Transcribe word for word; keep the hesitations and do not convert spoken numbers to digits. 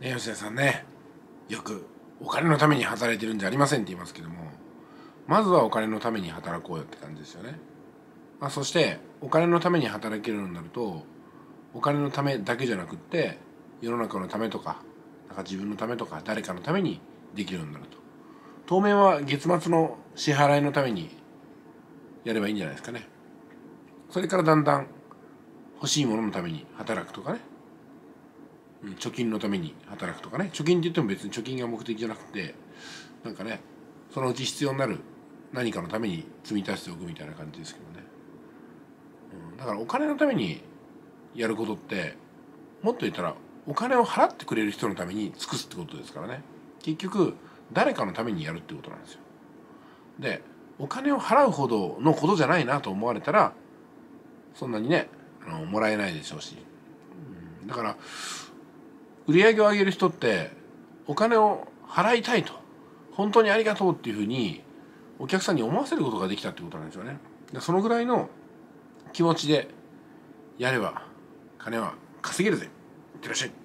ね、吉田さんね、よくお金のために働いてるんじゃありませんって言いますけども、まずはお金のために働こうよって感じですよね。まあ、そしてお金のために働けるようになると、お金のためだけじゃなくって世の中のためとか、なんか自分のためとか誰かのためにできるようになると。当面は月末の支払いのためにやればいいんじゃないですかね。それからだんだん欲しいもののために働くとかね、貯金のために働くとかね。貯金って言っても別に貯金が目的じゃなくて、なんかね、そのうち必要になる何かのために積み立てておくみたいな感じですけどね。うん、だからお金のためにやることって、もっと言ったらお金を払ってくれる人のために尽くすってことですからね。結局誰かのためにやるってことなんですよ。で、お金を払うほどのことじゃないなと思われたら、そんなにね、あのもらえないでしょうし、うん、だから売り上げを上げる人ってお金を払いたいと、本当にありがとうっていうふうにお客さんに思わせることができたってことなんですよね。でそのぐらいの気持ちでやれば金は稼げるぜ。いってらっしゃい。